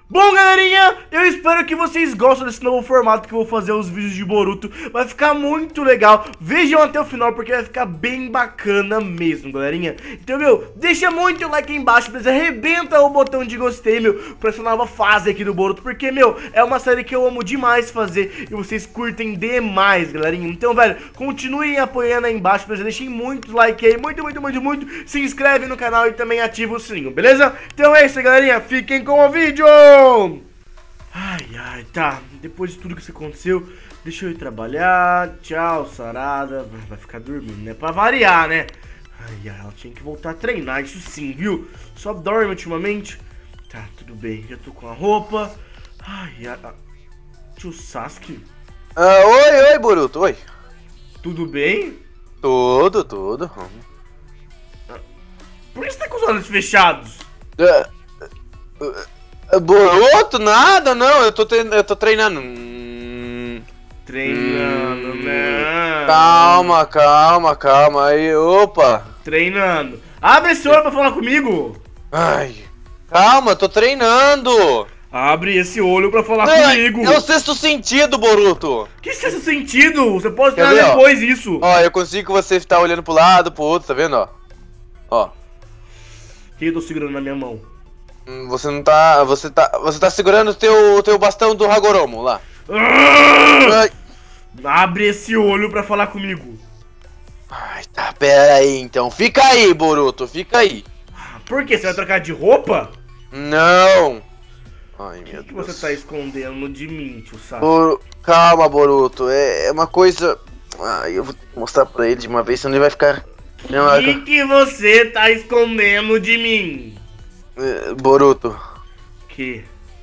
Bom, galerinha, eu espero que vocês gostem desse novo formato que eu vou fazer os vídeos de Boruto. Vai ficar muito legal, vejam até o final porque vai ficar bem bacana mesmo, galerinha. Então, meu, deixa muito like aí embaixo, beleza? Arrebenta o botão de gostei, meu, pra essa nova fase aqui do Boruto. Porque, meu, é uma série que eu amo demais fazer e vocês curtem demais, galerinha. Então, velho, continuem apoiando aí embaixo, beleza? Deixem muito like aí, muito. Se inscreve no canal e também ativa o sininho, beleza? Então é isso, galerinha, fiquem com o vídeo! Ai, tá. Depois de tudo que isso aconteceu, deixa eu ir trabalhar. Tchau, sarada. Vai ficar dormindo, né? Pra variar, né? Ai, ela tinha que voltar a treinar, isso sim, viu? Só dorme ultimamente. Tá, tudo bem. Já tô com a roupa. Ai, tio Sasuke. Oi, Boruto, oi. Tudo bem? Tudo. Por que você tá com os olhos fechados? Boruto? Nada, não, eu tô treinando. Treinando, né? Calma, aí, opa. Treinando. Abre esse olho pra falar comigo. Ai, calma, tô treinando. Abre esse olho pra falar comigo. É o sexto sentido, Boruto. Que sexto sentido? Você pode Quer treinar ver, depois isso. Ó, eu consigo você estar olhando pro lado, pro outro, tá vendo, ó? Ó. O que eu tô segurando na minha mão? Você não tá. Você tá segurando o teu bastão do Hagoromo lá. Ai. Abre esse olho pra falar comigo. Ai, tá, pera aí então. Fica aí, Boruto, fica aí. Por quê? Você vai trocar de roupa? Não. Ai, meu O que Deus. você tá escondendo de mim, tio Sasuke? Calma, Boruto. É uma coisa. Ai, eu vou mostrar pra ele de uma vez, senão ele vai ficar. O que você tá escondendo de mim? Boruto. Que?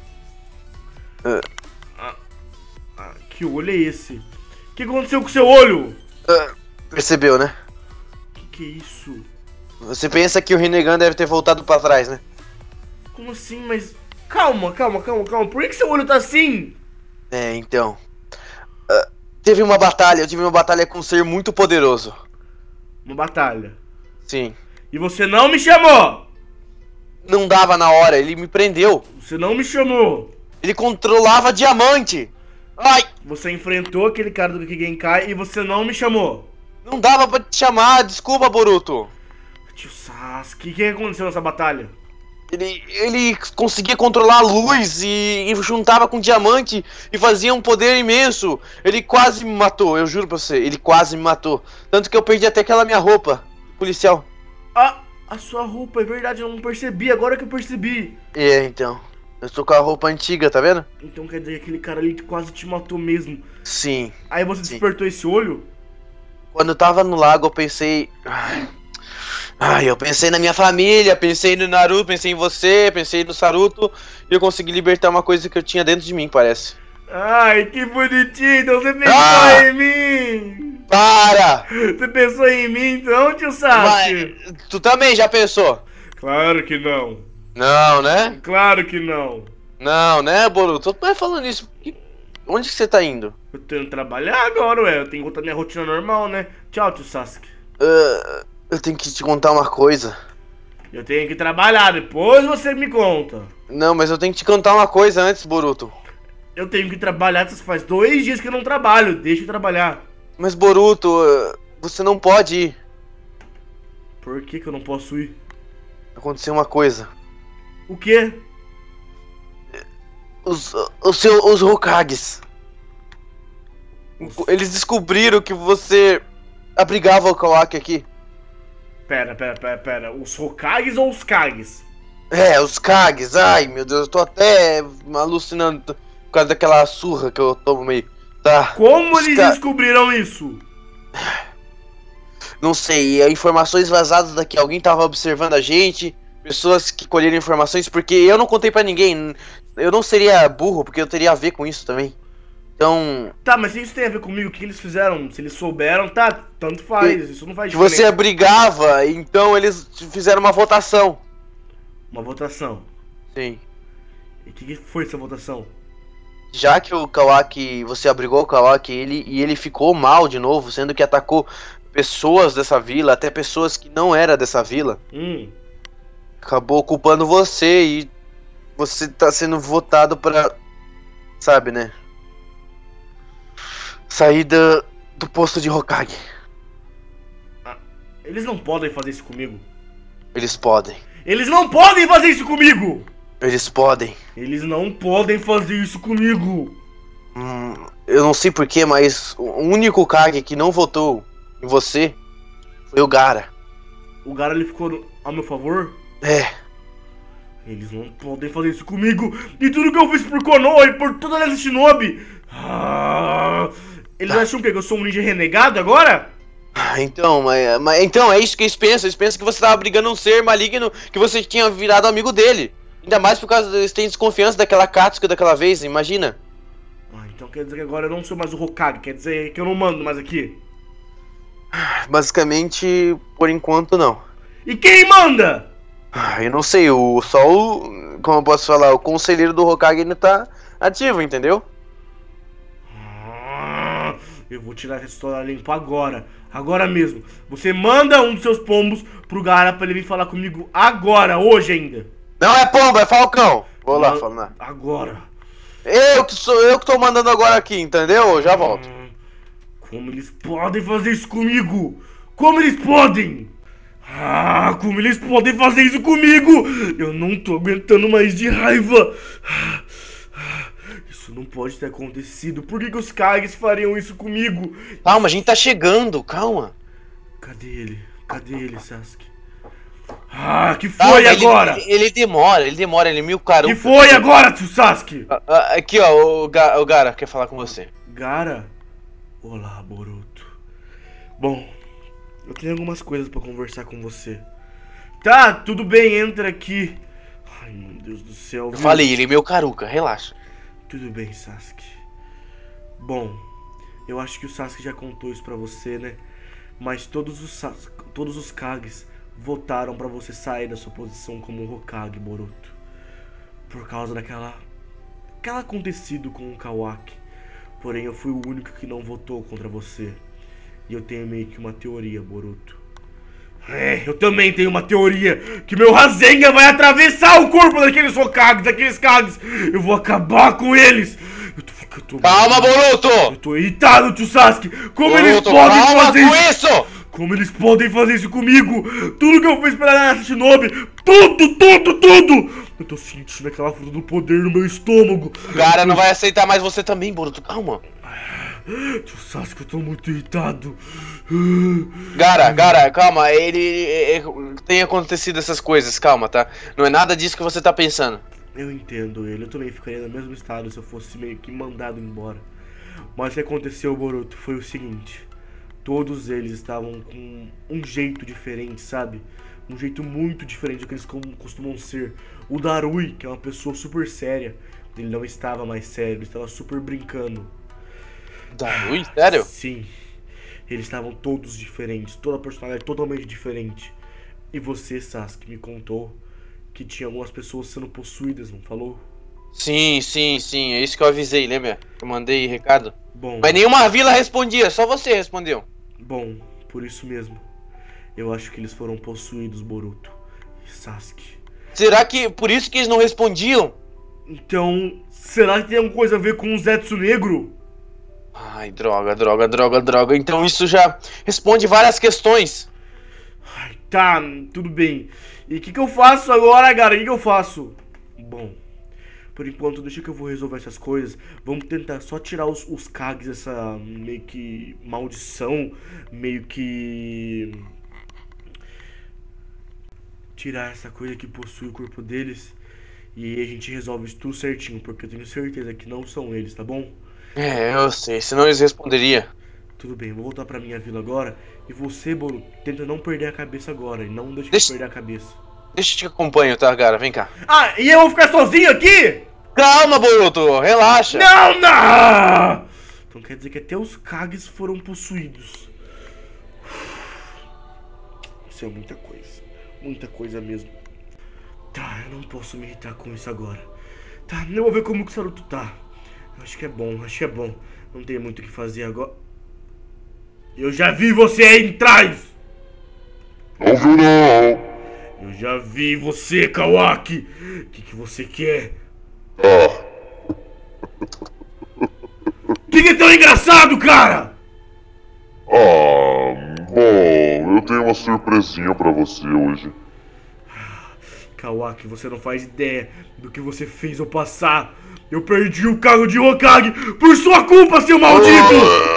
Que olho é esse? O que aconteceu com o seu olho? Percebeu, né? Que é isso? Você pensa que o Rinnegan deve ter voltado pra trás, né? Como assim? Mas... Calma. Por que seu olho tá assim? Então. Eu tive uma batalha com um ser muito poderoso. Uma batalha? Sim. E você não me chamou? Não dava na hora, ele me prendeu. Você não me chamou? Ele controlava diamante. Ai! Você enfrentou aquele cara do Kigenkai e você não me chamou? Não dava pra te chamar, desculpa, Boruto. Tio Sasuke, o que aconteceu nessa batalha? Ele conseguia controlar a luz e juntava com diamante e fazia um poder imenso. Ele quase me matou, eu juro pra você, ele quase me matou. Tanto que eu perdi até aquela minha roupa policial. A sua roupa, é verdade, eu não percebi, agora que eu percebi. Então. Eu tô com a roupa antiga, tá vendo? Então quer dizer que aquele cara ali quase te matou mesmo. Sim. Aí você despertou esse olho? Quando eu tava no lago, eu pensei... eu pensei na minha família, pensei no Naruto, pensei em você, pensei no Saruto. E eu consegui libertar uma coisa que eu tinha dentro de mim, parece. Ai, que bonitinho, então você pensou em mim. Para! Você pensou em mim então, tio Sasuke? Mas, tu também já pensou? Claro que não. Não, né? Claro que não. Não, né, Boruto? Tu vai falando isso. Onde que você tá indo? Eu tenho que trabalhar agora, ué. Eu tenho que voltar minha rotina normal, né? Tchau, tio Sasuke. Eu tenho que te contar uma coisa. Eu tenho que trabalhar, depois você me conta. Não, mas eu tenho que te contar uma coisa antes, Boruto. Eu tenho que trabalhar, faz 2 dias que eu não trabalho. Deixa eu trabalhar. Mas, Boruto, você não pode ir. Por que eu não posso ir? Aconteceu uma coisa. O quê? Os Hokages. Eles descobriram que você abrigava o Kawaki aqui. Pera. Os Hokages ou os Kages? Os Kages. Ai, meu Deus, eu tô até alucinando por causa daquela surra que eu tomo meio. Tá. Como eles descobriram isso? Não sei, informações vazadas daqui. Alguém tava observando a gente. Pessoas que colheram informações, porque eu não contei pra ninguém. Eu não seria burro, porque eu teria a ver com isso também. Então... Tá, mas se isso tem a ver comigo, o que eles fizeram? Se eles souberam, tá, tanto faz, isso não faz que diferença. você abrigava, então eles fizeram uma votação. Uma votação? Sim. E o que foi essa votação? Já que o Kawaki, você abrigou o Kawaki, ele ficou mal de novo, sendo que atacou pessoas dessa vila, até pessoas que não eram dessa vila. Acabou culpando você e você tá sendo votado pra... Sabe, né? Sair do posto de Hokage. Eles não podem fazer isso comigo. Eles podem. Eles não podem fazer isso comigo! Eles podem. Eles não podem fazer isso comigo! Eu não sei porquê, mas o único Hokage que não votou em você foi o Gaara. O Gaara, ele ficou a meu favor? É. Eles não podem fazer isso comigo! E tudo que eu fiz por Konoha e por toda a Aliança Shinobi! Eles acham que eu sou um ninja renegado agora? Então, mas então é isso que eles pensam. Eles pensam que você tava brigando um ser maligno, que você tinha virado amigo dele. Ainda mais por causa eles têm desconfiança daquela Katsuka daquela vez, imagina. Então quer dizer que agora eu não sou mais o Hokage, quer dizer que eu não mando mais aqui? Basicamente, por enquanto não. E quem manda? Eu não sei, como eu posso falar, o conselheiro do Hokage ainda tá ativo, entendeu? Eu vou tirar essa história limpa agora mesmo. Você manda um dos seus pombos pro Gaara pra ele vir falar comigo agora, hoje ainda. Não é pombo, é falcão. Vou lá falar. Agora. Eu que tô mandando agora aqui, entendeu? Já volto. Como eles podem fazer isso comigo? Como eles podem? Como eles podem fazer isso comigo? Eu não tô aguentando mais de raiva. Isso não pode ter acontecido. Por que os Kages fariam isso comigo? Calma, a gente tá chegando, calma. Cadê ele? Cadê ele, Sasuke? Que foi agora? Ele demora, ele é meio caro. Que foi agora, tio Sasuke? Aqui, ó, o Gaara quer falar com você. Gaara? Olá, Boruto. Bom, eu tenho algumas coisas pra conversar com você. Tá, tudo bem, entra aqui. Ai, meu Deus do céu. Eu falei, ele é meu caruca, relaxa. Tudo bem, Sasuke. Bom, eu acho que o Sasuke já contou isso pra você, né? Mas todos os Kages votaram pra você sair da sua posição como Hokage, Boruto. Por causa daquela acontecido com o Kawaki. Porém, eu fui o único que não votou contra você. E eu tenho meio que uma teoria, Boruto. Eu também tenho uma teoria que meu Rasengan vai atravessar o corpo daqueles Hokages, daqueles Kages. Eu vou acabar com eles. Calma, Boruto! Eu tô irritado, tio Sasuke. Como Boruto, eles podem fazer isso? Como eles podem fazer isso comigo? Tudo que eu fiz pela Naruto Shinobi, tudo! Eu tô sentindo aquela fruta do poder no meu estômago. O cara não vai aceitar mais você também, Boruto, calma. Tio Sasuke, eu tô muito irritado. Gaara, calma, tem acontecido essas coisas, calma, tá? Não é nada disso que você tá pensando. Eu entendo ele, eu também ficaria no mesmo estado se eu fosse meio que mandado embora. Mas o que aconteceu, Boruto, foi o seguinte. Todos eles estavam com um jeito diferente, sabe? Um jeito muito diferente do que eles costumam ser. O Darui, que é uma pessoa super séria, ele não estava mais sério, ele estava super brincando. Darui? Sério? Sim. Eles estavam todos diferentes, toda a personalidade totalmente diferente. E você, Sasuke, me contou que tinha algumas pessoas sendo possuídas, não falou? Sim, é isso que eu avisei, lembra? Eu mandei recado. Bom, mas nenhuma vila respondia, só você respondeu. Bom, por isso mesmo. Eu acho que eles foram possuídos, Boruto e Sasuke. Será que por isso que eles não respondiam? Então, será que tem alguma coisa a ver com o Zetsu Negro? Ai, droga. Então isso já responde várias questões. Ai, tá, tudo bem. E o que eu faço agora, cara? O que eu faço? Bom, por enquanto, deixa que eu vou resolver essas coisas. Vamos tentar só tirar os Kages, essa meio que maldição, meio que... tirar essa coisa que possui o corpo deles. E aí a gente resolve isso tudo certinho, porque eu tenho certeza que não são eles, tá bom? Eu sei, senão eles responderiam. Tudo bem, vou voltar pra minha vila agora. E você, Boruto, tenta não perder a cabeça agora. E não deixa eu perder a cabeça. Deixa eu te acompanho, tá, cara? Vem cá. E eu vou ficar sozinho aqui? Calma, Boruto, relaxa. Não! Então quer dizer que até os Kages foram possuídos. Isso é muita coisa. Muita coisa mesmo. Tá, eu não posso me irritar com isso agora. Tá, eu vou ver como que o Saruto tá. Acho que é bom. Não tem muito o que fazer agora. Eu já vi você aí em trás! Não viu não! Eu já vi você, Kawaki. O que você quer? O que é tão engraçado, cara? Bom, eu tenho uma surpresinha pra você hoje. Kawaki, você não faz ideia do que você fez eu passar. Eu perdi o carro de Hokage por sua culpa, seu maldito!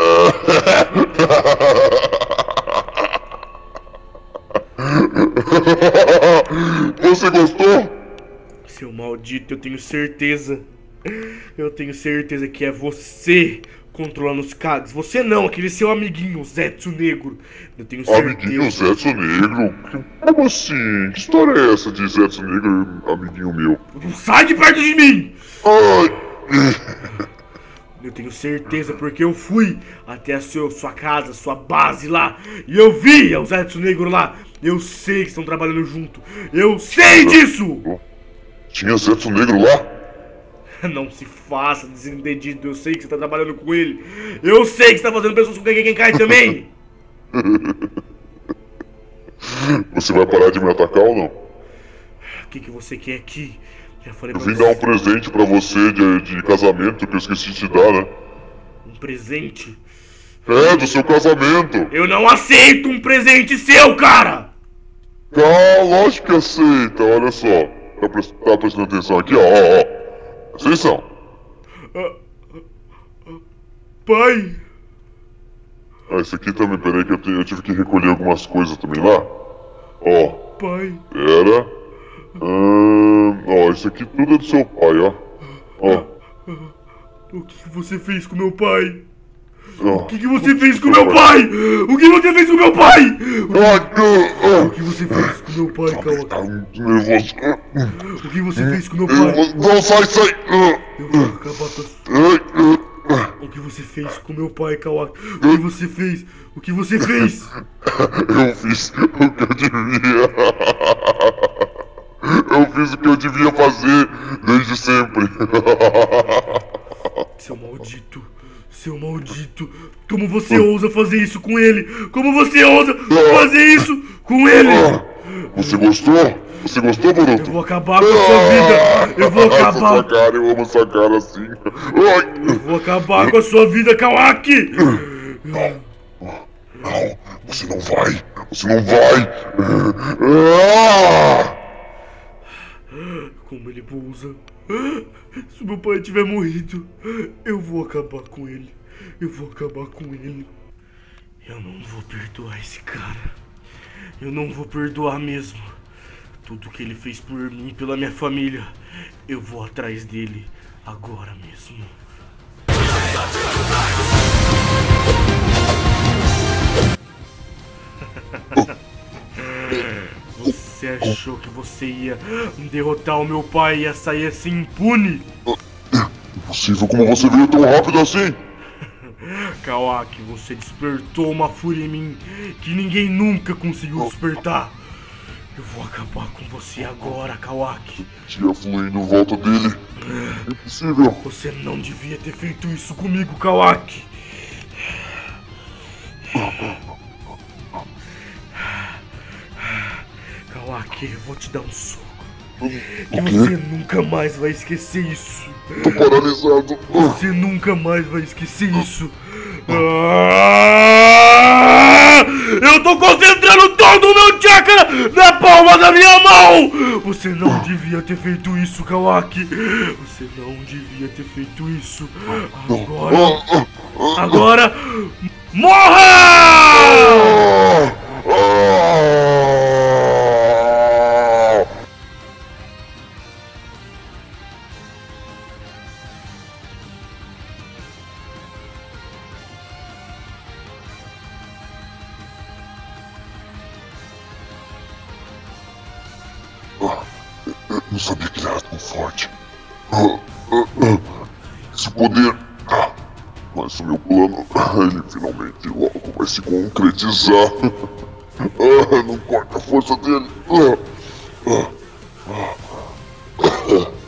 Você gostou? Seu maldito, eu tenho certeza. Eu tenho certeza que é você controlando os Kages. Você não, aquele seu amiguinho, Zetsu Negro. Eu tenho certeza. Amiguinho Zetsu Negro? Como assim? Que história é essa de Zetsu Negro, amiguinho meu? Não sai de perto de mim! Ai! Eu tenho certeza porque eu fui até a sua casa, sua base lá. E eu vi o Zetsu Negro lá. Eu sei que estão trabalhando junto. Eu sei disso! Tinha Zetsu Negro lá? Não se faça desentendido, eu sei que você tá trabalhando com ele. Eu sei que você tá fazendo pessoas com quem cai também. Você vai parar de me atacar ou não? O que você quer aqui? Já falei Eu pra vim você. dar um presente pra você de casamento que eu esqueci de te dar, né? Um presente? É, do seu casamento. Eu não aceito um presente seu, cara! Lógico que aceita, olha só. Tá prestando atenção aqui, ó. Atenção. Pai! Esse aqui também, peraí que eu tive que recolher algumas coisas também lá. Ó, Pai! pera. Ó, isso aqui tudo é do seu pai, ó. Ó. O que você fez com meu pai? Ó. O que você fez com meu pai? O que você fez com meu pai? O que você fez com meu pai, Kawaki? Tá muito nervoso. O que você fez com meu pai? Não, sai. Eu vou acabar com a... O que você fez com meu pai, Kawaki? O que você fez? O que você fez? Eu fiz o que eu devia. Eu fiz o que eu devia fazer desde sempre. Seu maldito. Seu maldito. Como você ousa fazer isso com ele? Como você ousa fazer isso com ele? Você gostou? Você gostou, Boruto? Eu vou acabar com a sua vida. Eu vou acabar. Essa cara, eu amo essa cara assim. Eu vou acabar com a sua vida, Kawaki. Não, você não vai. Você não vai. Como ele ousa. Se meu pai tiver morrido, eu vou acabar com ele. Eu vou acabar com ele. Eu não vou perdoar esse cara. Eu não vou perdoar mesmo. Tudo que ele fez por mim e pela minha família, eu vou atrás dele agora mesmo. Você achou que você ia derrotar o meu pai e ia sair assim impune? Impossível, como você veio tão rápido assim? Kawaki, você despertou uma fúria em mim que ninguém nunca conseguiu despertar. Eu vou acabar com você agora, Kawaki. Tinha fluindo em volta dele. Impossível. Você não devia ter feito isso comigo, Kawaki. Kawaki, eu vou te dar um soco. E você nunca mais vai esquecer isso. Tô paralisado. Você nunca mais vai esquecer isso. Eu tô concentrando todo o meu chakra na palma da minha mão! Você não devia ter feito isso, Kawaki. Você não devia ter feito isso. Agora, morra! Eu não sabia que ele era tão forte. Esse poder. Mas o meu plano, ele finalmente logo vai se concretizar. Não corta a força dele.